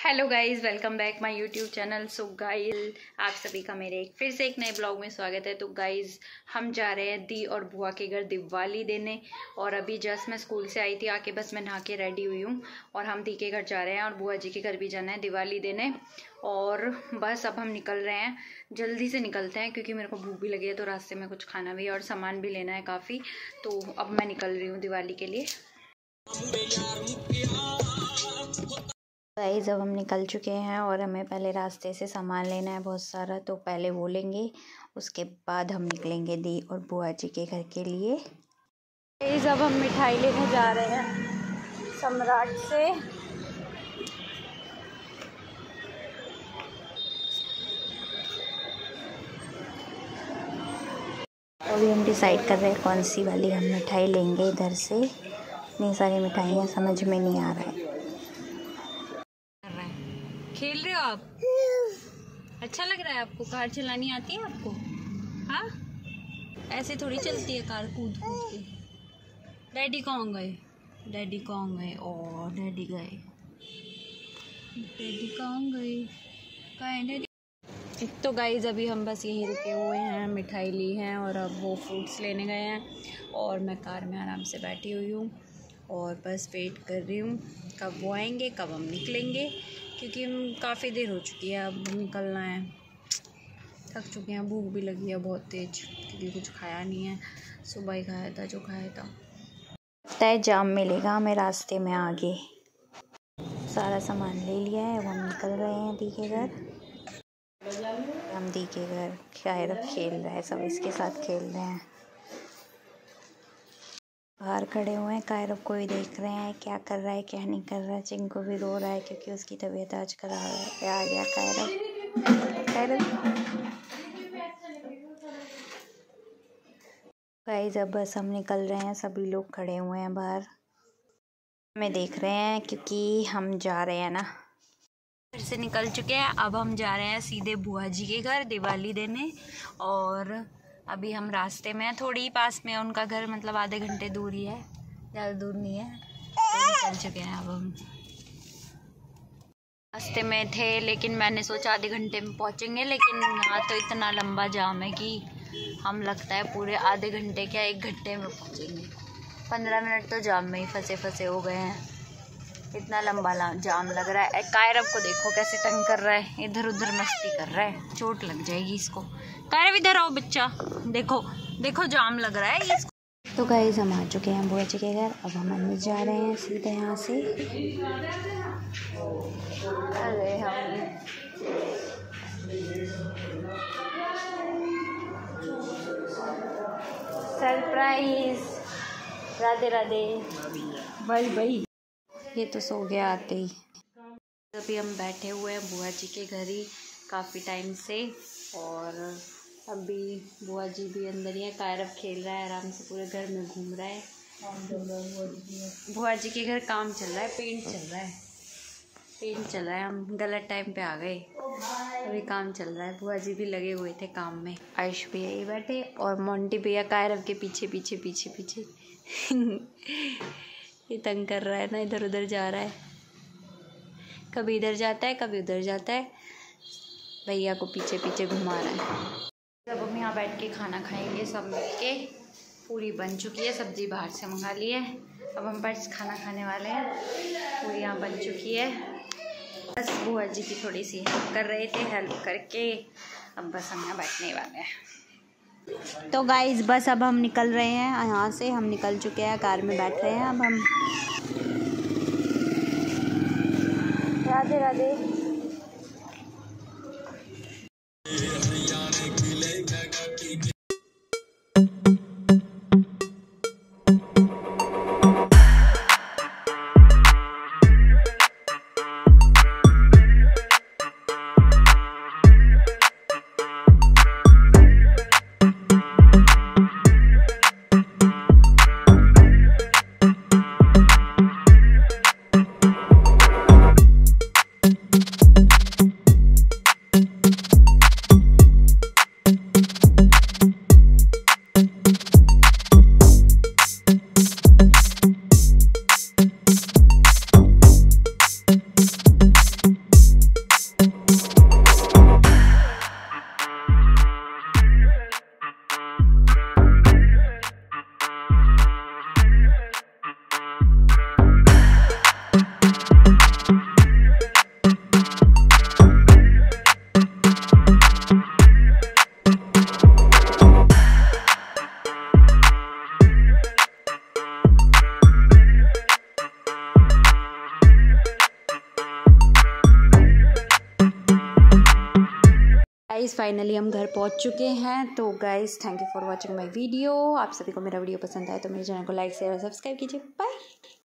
Hello guys, welcome back my YouTube channel. So guys, आप सभी का मेरे फिर से एक नए ब्लॉग में स्वागत है। तो गाइस, हम जा रहे हैं दी और बुआ के घर दिवाली देने। और अभी जस्ट मैं स्कूल से आई थी, आके बस मैं नहा के रेडी हुई हूँ और हम दी के घर जा रहे हैं और बुआ जी के घर भी जाना है दिवाली देने। और बस अब हम निकल रहे हैं, जल्दी से निकलते हैं क्योंकि मेरे को भूख भी लगी है, तो रास्ते में कुछ खाना भी और सामान भी लेना है काफ़ी। तो अब मैं निकल रही हूँ दिवाली के लिए। गाइस, अब हम निकल चुके हैं और हमें पहले रास्ते से सामान लेना है बहुत सारा, तो पहले वो लेंगे, उसके बाद हम निकलेंगे दी और बुआ जी के घर के लिए। गाइस, अब हम मिठाई लेने जा रहे हैं सम्राट से। अभी हम डिसाइड कर रहे हैं कौन सी वाली हम मिठाई लेंगे। इधर से इतनी सारी मिठाइयाँ समझ में नहीं आ रहा है। खेल रहे हो आप? अच्छा लग रहा है आपको? कार चलानी आती है आपको? हाँ, ऐसे थोड़ी चलती है कार, कूद कूद के। डैडी कहाँ गए? डैडी कहाँ गए? और डैडी गए, डैडी कहाँ गए? कहाँ है डैडी? तो गाइज, अभी हम बस यहीं रुके हुए हैं, मिठाई ली है और अब वो फ्रूट्स लेने गए हैं और मैं कार में आराम से बैठी हुई हूँ और बस वेट कर रही हूँ कब वो आएंगे, कब हम निकलेंगे, क्योंकि हम काफ़ी देर हो चुकी है, अब निकलना है। थक चुके हैं, भूख भी लगी है बहुत तेज, क्योंकि कुछ खाया नहीं है, सुबह ही खाया था जो खाया था। लगता है जाम मिलेगा हमें रास्ते में आगे। सारा सामान ले लिया है, अब हम निकल रहे हैं दी के घर। हम दी के घर कायरव खेल रहा है, सब इसके साथ खेल रहे हैं। बाहर खड़े हुए हैं, कायरव को ही देख रहे हैं क्या कर रहा है क्या नहीं कर रहा है। चिंकू भी रो रहा है क्योंकि उसकी तबीयत आज खराब है। आ गया कायरव। गाइस, अब बस हम निकल रहे हैं, सभी लोग खड़े हुए हैं बाहर, हमें देख रहे हैं क्योंकि हम जा रहे हैं ना। फिर से निकल चुके हैं, अब हम जा रहे हैं सीधे बुआ जी के घर दिवाली देने। और अभी हम रास्ते में हैं, थोड़ी ही पास में है उनका घर, मतलब आधे घंटे दूर ही है, ज़्यादा दूर नहीं है। तो निकल चुके हैं अब हम। रास्ते में थे लेकिन मैंने सोचा आधे घंटे में पहुंचेंगे, लेकिन यहाँ तो इतना लंबा जाम है कि हम लगता है पूरे आधे घंटे क्या 1 घंटे में पहुंचेंगे। 15 मिनट तो जाम में ही फंसे हो गए हैं, इतना लंबा जाम लग रहा है। कायरव को देखो कैसे तंग कर रहा है, इधर उधर मस्ती कर रहा है, चोट लग जाएगी इसको। कायरव इधर आओ बच्चा, देखो देखो जाम लग रहा है इसको। तो गाइस, हम आ चुके हैं बुआ जी के घर, अब हम अंदर जा रहे हैं सीधे यहाँ से। अरे हम सरप्राइज, राधे राधे भाई भाई। ये तो सो गया आते ही। अभी हम बैठे हुए हैं बुआ जी के घर ही काफ़ी टाइम से, और अभी बुआ जी भी अंदर ही है। कायरव खेल रहा है आराम से, पूरे घर में घूम रहा है। बुआ जी के घर काम चल रहा है, पेंट चल रहा है। हम गलत टाइम पे आ गए, अभी काम चल रहा है। बुआ जी भी लगे हुए थे काम में। आयुष भैया ये बैठे और मोंटी भैया कायरव के पीछे पीछे ये तंग कर रहा है ना, इधर उधर जा रहा है, कभी इधर जाता है कभी उधर जाता है, भैया को पीछे पीछे घुमा रहा है। जब हम यहाँ बैठ के खाना खाएंगे सब मिलके। पूरी बन चुकी है, सब्जी बाहर से मंगा ली है, अब हम बस खाना खाने वाले हैं। पूरी यहाँ बन चुकी है, बस बुआ जी की थोड़ी सी हेल्प कर रहे थे, हेल्प करके अब बस हम यहाँ बैठने वाले हैं। तो गाइस, बस अब हम निकल रहे हैं यहाँ से, हम निकल चुके हैं, कार में बैठ रहे हैं अब हम। राधे राधे। गाइस फाइनली हम घर पहुंच चुके हैं। तो guys thank you for watching my video. आप सभी को मेरा वीडियो पसंद आए तो मेरे चैनल को लाइक शेयर और सब्सक्राइब कीजिए। बाय।